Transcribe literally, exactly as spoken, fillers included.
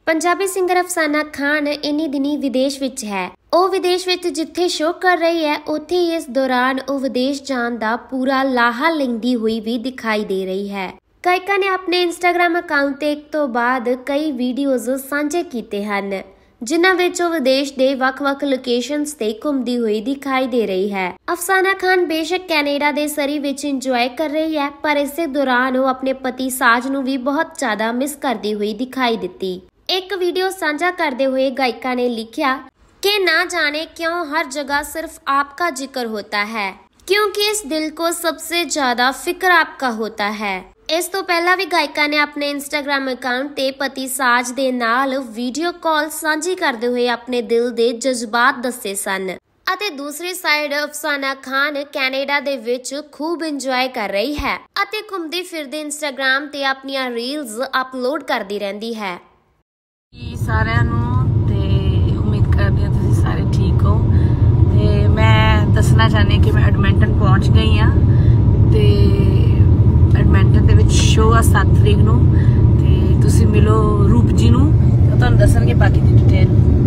Punjabi singer अफसाना खान इन्हीं दिनी विदेश विच है। ਉਹ विदेश विच जिथे शो कर रही है उत्थे ही इस दौरान ਉਹ विदेश जाण दा पूरा लाहा लेंदी हुई भी दिखाई दे रही है। गायिका ने अपने इंस्टाग्राम अकाउंट ते एक तो बाद कई वीडियोज साझे कीते हन जिन्हां विच ਉਹ विदेश दे वख-वख लोकेशनस ते घुमदी हुई दिखाई दे रही है। अफसाना खान बेशक कैनेडा दे सरी विच इंजॉय कर रही है, पर इसे दौरान वो अपने पति साज नूं भी बहुत ज्यादा मिस करदी हुई दिखाई दित्ती। एक वीडियो साझा करते हुए गायिका ने लिखा कि ना जाने क्यों हर जगह सिर्फ आपका जिक्र होता है, क्योंकि इस दिल को सबसे ज्यादा फिक्र आपका होता है। इस तो पहला भी गायिका ने अपने इंस्टाग्राम अकाउंट ते पति साज दे नाल वीडियो कॉल साझी करते हुए अपने दिल दे जज्बात दस्से सन। ਅਤੇ दूसरी साइड अफसाना खान कैनेडा दे विच खूब इंजॉय कर रही है ਅਤੇ घूमती फिरदी इंस्टाग्राम ते अपनी रील्स अपलोड करती रहती है। ਸਾਰਿਆਂ ਨੂੰ ਤੇ ਉਮੀਦ ਕਰਦੀ ਹਾਂ ਤੁਸੀਂ ਸਾਰੇ ਠੀਕ ਹੋ ਤੇ ਮੈਂ ਦੱਸਣਾ ਚਾਹੁੰਦੀ ਹਾਂ ਕਿ ਮੈਂ ਐਡਮਿੰਟਨ ਪਹੁੰਚ ਗਈ ਹਾਂ ਤੇ ਐਡਮਿੰਟਨ ਦੇ ਵਿੱਚ ਸ਼ੋਅ ਆ ਸੱਤ ਤਰੀਕ ਨੂੰ ਤੇ ਤੁਸੀਂ ਮਿਲੋ ਰੂਪ ਜੀ ਨੂੰ ਤੁਹਾਨੂੰ ਦੱਸਣਗੇ ਬਾਕੀ ਦੀ ਡਿਟੇਲ।